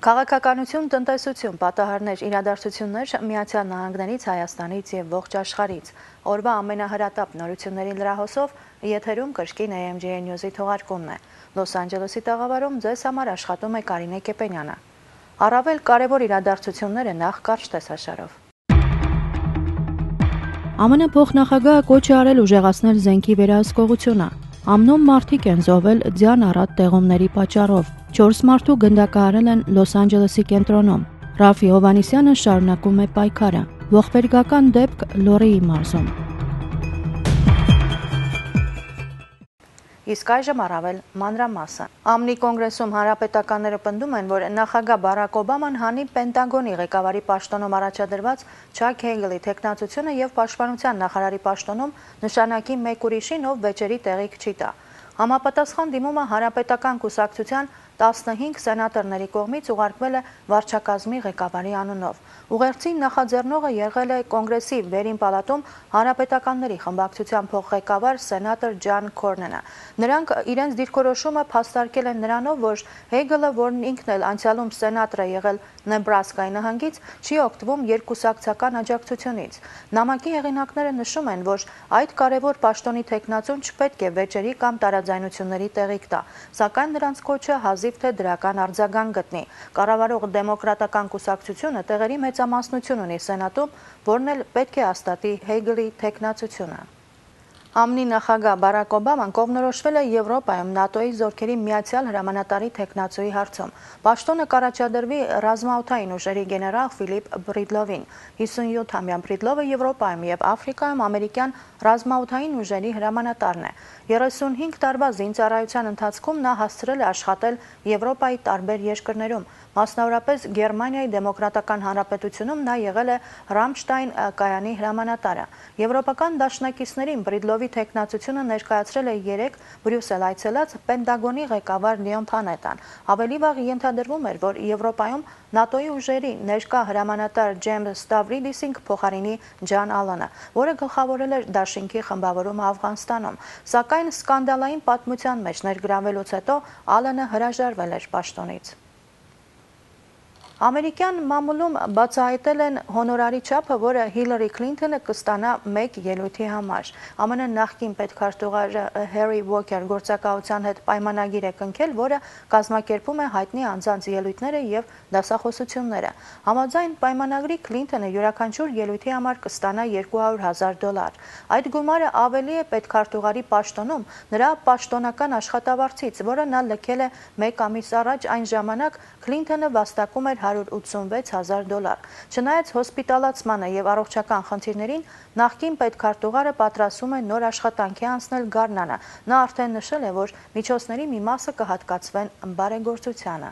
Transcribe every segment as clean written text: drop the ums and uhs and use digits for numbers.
Քաղաքականություն, տնտեսություն, պատահարներ, իրադարձություններ Միացյալ Նահանգներից, Հայաստանից և ողջ աշխարհից։ Օրվա ամենահրատապ նորությունների լրահոսով եթերում կրկին AMG News-ի թողարկումն է։ Լոս Անջելեսի տաղավարում ձեզ համար աշխատում է Կարինե Կեպենյանը։ Առավել կարևոր իրադարձությունները նախ կարճ տեսաշարով։ ԱՄՆ փոխնախագահը կոչ է արել ուժեղացնել զենքի վերահսկողությունը։ ԱՄՆ-ում մարդիկ են զոհվել ձյան առատ տեղումների պատճառով։ 4 մարդու գնդակահարել են Լոս Անջելեսի կենտրոնում։ Ռաֆի Հովհաննիսյանը շարունակում է պայքարը։ Ողբերգական դեպք Լորիի մարզում։ Իսկ այժմ առավել մանրամասն։ ԱՄՆ կոնգրեսում հանրապետականները պնդում են, որ նախագահ Բարաք Օբաման հանի Պենտագոնի ղեկավարի պաշտոնում առաջադրված Չակ Հեյգելի թեկնածությունը և պաշտպանության նախարարի պաշտոնում նշանակի մեկ ուրիշին, ով վեճերի տեղիք չի տա։ Համապատասխան դիմումը հանրապետական կուսակցության 15 սենատորների կողմից ուղարկվել է վարչակազմի ղեկավարի անունով։ Ուղերձի նախաձեռնողը եղել է կոնգրեսի վերին պալատում հանրապետականների խմբակցության փոխղեկավար սենատոր Ջան Քորնենը։ Նրանք իրենց դիրքորոշումը փաստարկել են նրանով, որ Հեյգելը, որն ինքն էլ անցյալում սենատոր է եղել Նեբրասկայի նահանգից, չի օգտվում երկկուսակցական աջակցությունից։ Նամակի հեղինակները նշում են, որ այդ կարևոր պաշտոնի թեկնածուն չպետք է վեճերի կամ տարաձայնությունների տեղիք տա, սակայն նրանց կոչը հազիվ թե դրական արձագանք գտնի։ Կառավարող դեմոկրատական կուսակցությունը տեղերի մեծամասնություն ունի սենատում, որն էլ պետք է հաստատի Հեյգելի թեկնածությունը։ ԱՄՆ նախագահ Բարաք Օբաման կողմնորոշվել է Եվրոպայում ՆԱՏՕ-ի զորքերի միացյալ հրամանատարի թեկնածուի հարցում։ Պաշտոնը կառաջադրվի ռազմաօդային ուժերի գեներալ Ֆիլիպ Բրիդլովին։ 57-ամյա Բրիդլովը Եվրոպայում և Աֆրիկայում ամերիկյան ռազմաօդային ուժերի հրամանատարն է։ 35 տարվա զինծառայության ընթացքում նա հասցրել է աշխատել Եվրոպայի տարբեր երկրներում։ Մասնավորապես Գերմանիայի Դեմոկրատական Հանրապետությունում նա եղել է Ռամշտայն կայանի հրամանատարը։ Եվրոպական դաշնակիցներին Բրիդլովի թեկնածությունը ներկայացրել է 3 Բրյուսել այցելած Պենտագոնի ղեկավար Լիոն Փանետան։ Ավելի վաղ ենթադրվում էր, որ Եվրոպայում ՆԱՏՕ-ի ուժերի ներկա հրամանատար Ջեյմս Ստավրիդիսին կփոխարինի Ջան Ալանը, որը գլխավորել էր դաշինքի խմբավորումը Աֆղանստանում։ Սակայն սկանդալային պատմության մեջ ներգրավվելուց հետո Ալանը հրաժարվել էր պաշտոնից։ Ամերիկյան մամուլում բացահայտել են հոնորարի չափը, որը Հիլարի Քլինթոնը կստանա մեկ ելույթի համար։ ԱՄՆ նախկին պետքարտուղար Հերի Ուոքեր գործակալության հետ պայմանագիր է կնքել, որը կազմակերպում է հայտնի անձանց ելույթները և դասախոսությունները։ Համաձայն պայմանագրի Քլինթոնը յուրաքանչյուր ելույթի համար կստանա $200,000։ Այդ գումարը ավելի է պետքարտուղարի պաշտոնում նրա պաշտոնական աշխատավարձից, որը նա լքել է մեկ ամիս առաջ, այն ժամանակ Քլինթոնը վաստակում էր $186,000։ Չնայած հոսպիտալացմանը և առողջական խնդիրներին, նախկին պետքարտուղարը պատրաստվում է նոր աշխատանքի անցնել գարնանը։ Նա արդեն նշել է, որ միջոցների մի մասը կհատկացվեն բարեգործությանը։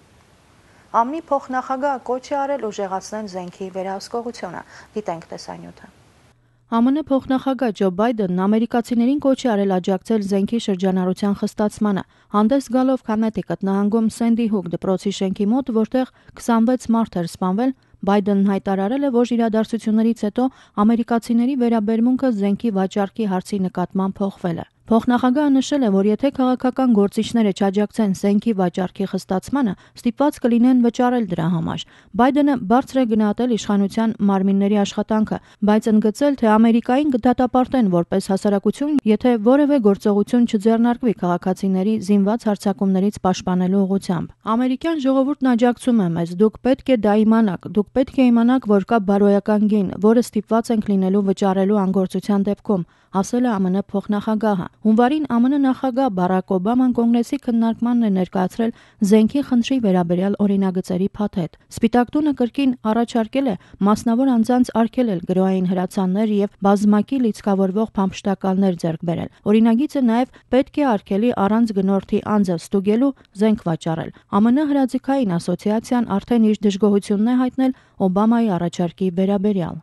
ԱՄՆ փոխնախագահը կոչ է արել ուժեղացնել զենքի վերահսկողությունը։ Դիտենք տեսանյութը։ ԱՄՆ փոխնախագահ Ջո Բայդենն ամերիկացիներին կոչ է արել աջակցել զենքի շրջանառության խստացմանը։ Հանդես գալով Քոննեկթիքութ նահանգում Սենդի Հուկ դպրոցի շենքի մոտ, որտեղ 26 մարդ էր սպանվել, Բայդենն հայտարարել է, որ իրադարձություններից հետո ամերիկացիների վերաբերմունքը զենքի վաճառքի հարցի նկատմամբ փոխվել է։ Փոխնախագահը նշել է, որ եթե քաղաքական գործիչները չաջակցեն զենքի վաճառքի խստացմանը, ստիպված կլինեն վճարել դրա համար։ Բայդենը բարձր է գնահատել իշխանության մարմինների աշխատանքը, բայց ընդգծել, թե Ամերիկային կդատապարտեն որպես հասարակություն, եթե որևէ գործողություն չձեռնարկվի քաղաքացիների զինված հարձակումներից պաշտպանելու ուղղությամբ։ Ամերիկյան ժողովուրդն աջակցում է մեզ, դուք պետք է դա իմանաք, դուք պետք է իմանաք, որ կա բարոյական գին, որը ստիպված ենք լինելու վճարելու անգործության դեպքում, ասել է ԱՄՆ փոխնախագահը։ Հունվարին ԱՄՆ նախագահ Բարաք Օբաման կոնգրեսի քննարկմանն է ներկայացրել զենքի խնդրի վերաբերյալ օրինագծերի փաթեթ։ Սպիտակ տունը կրկին առաջարկել է մասնավոր անձանց արգելել գրոհային հրացաններ և բազմակի լիցքավորվող փամփշտակալներ ձեռք բերել։ Օրինագիծը նաև պետք է արգելի առանց գնորդի անձը ստուգելու զենք վաճառել։ ԱՄՆ հրաձգային ասոցիացիան արդեն իր դժգոհությունն է հայտնել Օբամայի առաջարկի վերաբերյալ։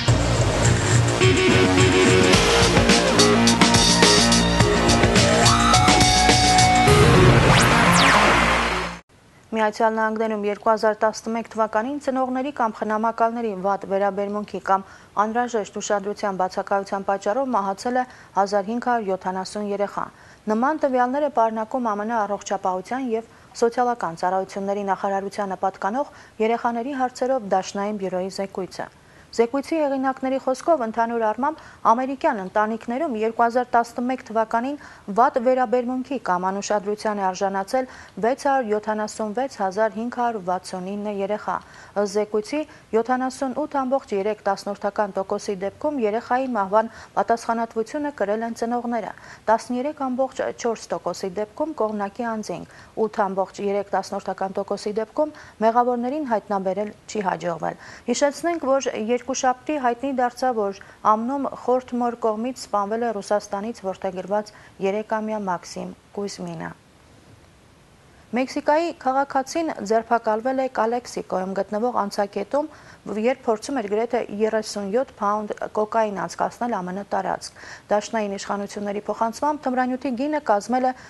Միացյալ Նահանգներում 2011 թվականին ծնողների կամ խնամակալների վատ վերաբերմունքի կամ անհրաժեշտ ուշադրության բացակայության պատճառով մահացել է 1570 երեխա։ Նման տվյալներ է պարունակում ԱՄՆ առողջապահության և Սոցիալական ծառայությունների նախարարությանը պատկանող երեխաների հարցերով Դաշնային բյուրոյի զեկույցը։ Զեկույցի հեղինակների խոսքով ընդհանուր առմամբ ամերիկյան ընտանիքներում 2011 թվականին վատ վերաբերմունքի կամ անուշադրության է արժանացել 676,569 երեխա։ Ըստ զեկույցի 78,3% դեպքում երեխայի մահվան պատասխանատվությունը կրել են ծնողները, 13,4% դեպքում կողմնակի անձինք, 8,3% դեպքում մեղավորներին հայտնաբերել չի հաջողվել։ Հիշեցնենք, որ երկուշաբթի հայտնի դարձավ, որ ԱՄՆ-ում խորթ մոր կողմից սպանվել է Ռուսաստանից որդեգրված 3-ամյա Մաքսիմ Կուզմինը։ Մեքսիկայի քաղաքացին ձերբակալվել է Կալեքսիկոյում գտնվող անցակետում, երբ փորձում էր գրեթե 37 փաունդ կոկային անցկացնել ԱՄՆ տարածք։ Դաշնային իշխանությունների փոխանցմամբ թմրանյութի գինը կազմել է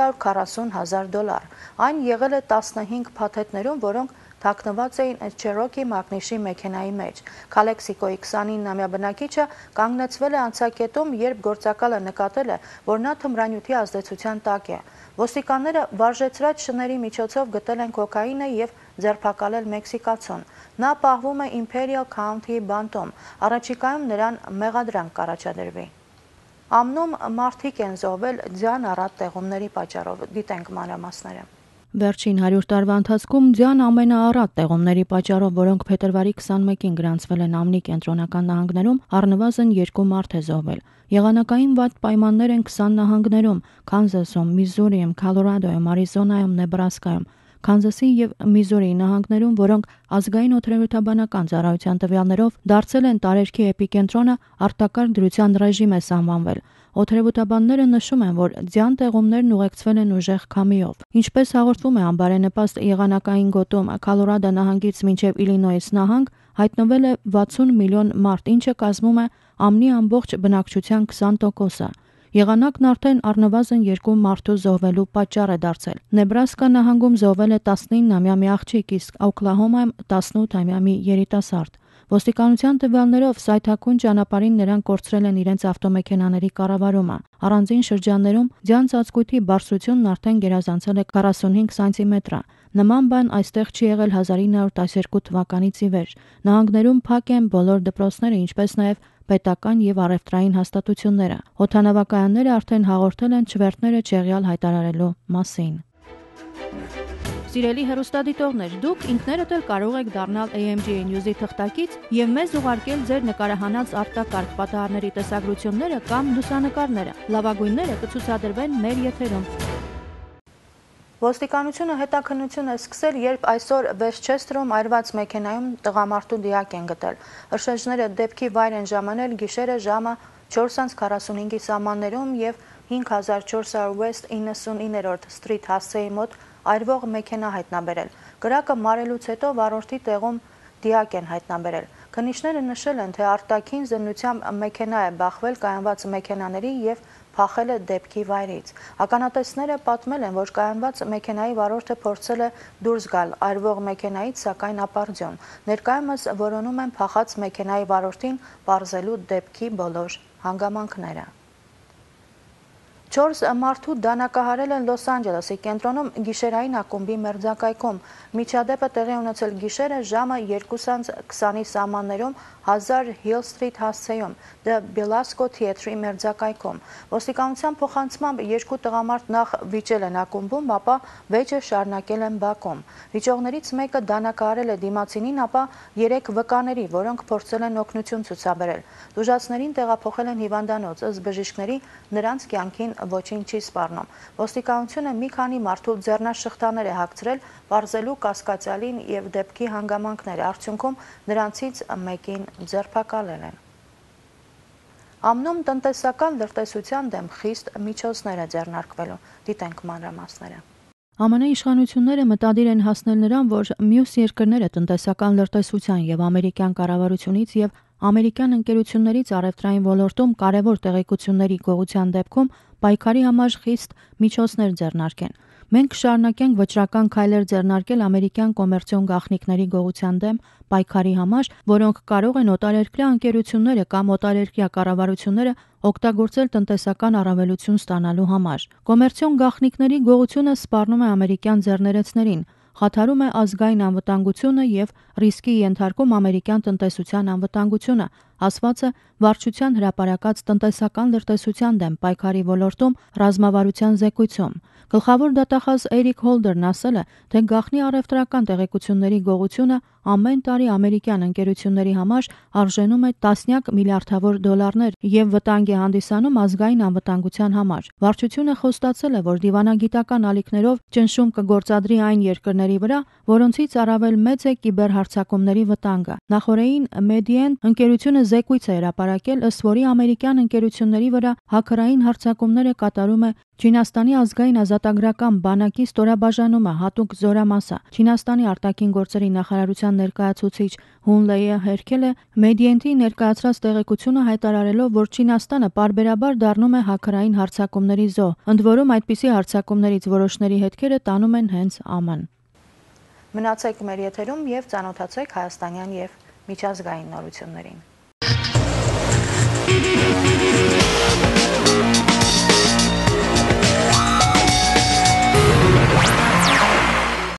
$440,000։ Այն եղել է 15 փաթեթներում, որոնք թաքնված էին Չերոքի մակնիշի մեքենայի մեջ։ Կալեքսիկոյի 29-ամյա բնակիչը կանգնեցվել է անցակետում, երբ գործակալը նկատել է, որ նա թմրանյութի ազդեցության տակ է։ Ոստիկանները վարժեցրած շների միջոցով գտել են կոկայինը և ձերբակալել մեքսիկացուն։ Նա պահվում է Imperial County բանտում։ Առաջիկայում նրան մեղադրանք կառաջադրվի։ ԱՄՆ-ում մարդիկ են զոհվել ձյան առատ տեղումների պատճառով։ Դիտենք մանրամասները։ Վերջին 100 տարվա ընթացքում ձյան ամենաառատ տեղումների պատճառով, որոնք փետրվարի 21-ին գրանցվել են ԱՄՆ կենտրոնական նահանգներում, առնվազն 2 մարդ է զոհվել։ Եղանակային վատ պայմաններ են 20 նահանգներում՝ Քանզասում, Միզուրիում, Քոլորադոյում, Արիզոնայում, Նեբրասկայում։ Քանզասի և Միզուրիի նահանգներում, որոնք ազգային օդերևութաբանական ծառայության տվյալներով դարձել են տարերքի էպիկենտրոնը, արտակարգ դրության ռեժիմ է սահմանվել։ Օդերևութաբանները նշում են, որ ձյան տեղումներն ուղեկցվել են ուժեղ քամիով։ Ինչպես հաղորդվում է անբարենպաստ եղանակային գոտում Քոլորադո նահանգից մինչև Իլինոյս նահանգ, հայտնվել է 60 միլիոն մարդ, ինչը կազմում է ԱՄՆ-ի ամբողջ բնակչության 20%-ը։ Եղանակն արդեն առնվազն 2 մարդու զոհվելու պատճառ է դարձել։ Նեբրասկա նահանգում զոհվել է 19-ամյա մի աղջիկ, իսկ Օքլահոմայում 18-ամյա մի երիտասարդ։ Ոստիկանության տվյալներով սայթաքուն ճանապարհին նրանք կորցրել են իրենց ավտոմեքենաների կառավարումը։ Առանձին շրջաններում ձյան ծածկույթի բարձրությունն արդեն գերազանցել է 45 սանտիմետր։ Նման բան այստեղ չի եղել 1912 թվականից ի վեր։ Նահանգներում փակ են բոլոր դպրոցները, ինչպես նաև պետական և առևտրային հաստատությունները։ Օդանավակայանները արդեն հաղորդել են չվերթները չեղյալ հայտարարելու մասին։ Սիրելի հեռուստադիտողներ, դուք ինքներդ էլ կարող եք դառնալ AMGA News-ի թղթակից և մեզ ուղարկել ձեր նկարահանած արտակարգ պատահարների տեսագրությունները կամ լուսանկարները։ Լավագույնները կցուցադրվեն մեր եթերում։ Ոստիկանությունը հետաքննություն է սկսել, երբ այսօր Վեսթչեսթերում այրված մեքենայում տղամարդու դիակ են գտել։ Հրշեջները դեպքի վայր են ժամանել գիշերը ժամը 4:45-ի սահմաններում և 5400 West 99-րդ Street հասցեի մոտ այրվող մեքենա հայտնաբերել։ Կրակը մարելուց հետո վարորդի տեղում դիակ են հայտնաբերել։ Քննիչները նշել են, թե արտաքին զննությամբ մեքենա է բախվել կայանված մեքենաների և փախել է դեպքի վայրից։ Ականատեսները պատմել են, որ կայանված մեքենայի վարորդը փորձել է դուրս գալ այրվող մեքենայից, սակայն ապարդյուն։ Ներկայումս որոնում են փախած մեքենայի վարորդին պարզելու դեպքի բոլոր հանգամանքները։ 4 մարդու դանակահարել են Լոս Անջելեսի կենտրոնում գիշերային ակումբի մերձակայքում։ Միջադեպը տեղի ունեցել գիշերը ժամը 2:20-ի սահմաններում 1000 Hill Street հասցեում The Belasco Theatre-ի մերձակայքում։ Ոստիկանության փոխանցմամբ 2 տղամարդ նախ վիճել են ակումբում, ապա վեճը շարունակել են բակում։ Վիճողներից մեկը դանակահարել է դիմացինին, ապա 3 վկաների, որոնք փորձել են օգնություն ցուցաբերել։ Տուժածներին տեղափոխել են հիվանդանոց, ըստ բժիշկների նրանց կյանքին ոչինչ չի սպառնում։ Ոստիկանությունը մի քանի մարդու ձեռնաշղթաներ է հագցրել, պարզելու կասկածյալին և դեպքի հանգամանքները, արդյունքում նրանցից մեկին ձերբակալել են։ ԱՄՆ-ում տնտեսական լրտեսության դեմ խիստ միջոցներ է ձեռնարկվելու։ Դիտենք մանրամասները։ ԱՄՆ իշխանությունները մտադիր են հասնել նրան, որ մյուս երկրները տնտեսական լրտեսության և ամերիկյան կառավարությունից և ամերիկյան ընկերություններից առևտրային ոլորտում կարևոր տեղեկությունների գողության դեպքում պայքարի համար խիստ միջոցներ ձեռնարկեն։ Մենք կշարունակենք վճռական քայլեր ձեռնարկել ամերիկյան կոմերցիոն գաղտնիքների գողության դեմ պայքարի համար, որոնք կարող են օտարերկրյա ընկերությունները կամ օտարերկրյա կառավարությունները օգտագործել տնտեսական առավելություն ստանալու համար։ Կոմերցիոն գաղտնիքների գողությունը սպառնում է ամերիկյան ձեռներեցներին, խաթարում է ազգային անվտանգությունը և ռիսկի ենթարկում ամերիկյան տնտեսության անվտանգությունը, ասված է Վարչության հրապարակած տնտեսական լրտեսության դեմ պայքարի ոլորտում ռազմավարության զեկույցում։ Գլխավոր դատախազ Էրիկ Հոլդերն ասել է, թե գաղտնի առևտրական տեղեկությունների գողությունը ամեն տարի ամերիկյան ընկերությունների համար արժենում է տասնյակ միլիարդավոր դոլարներ և վտանգ է հանդիսանում ազգային անվտանգության համար։ Վարչությունը խոստացել է, որ դիվանագիտական ալիքներով ճնշում կգործադրի այն երկրների վրա, որոնցից առավել մեծ է կիբերհարձակումների վտանգը։ Նախորդին Median ընկերությունը զեկույց է հրապարակել, ըստ որի ամերիկյան ընկերությունների վրա հաքերային հարձակումները կատարում է Չինաստանի ազգային ազատագրական բանակի ստորաբաժանումը հատուկ զորամասը։ Չինաստանի արտաքին գործերի նախարարության ներկայացուցիչ Հուն Լեյը հերքել է Median-ի ներկայացրած տեղեկությունը, հայտարարելով, որ Չինաստանը պարբերաբար դառնում է հաքերային հարձակումների զոհ, ընդ որում այդպիսի հարձակումներից որոշների հետքերը տանում են հենց ԱՄՆ-ն։ Մնացեք մեր եթերում և ծանոթացեք հայաստանյան և միջազգային նորություններին։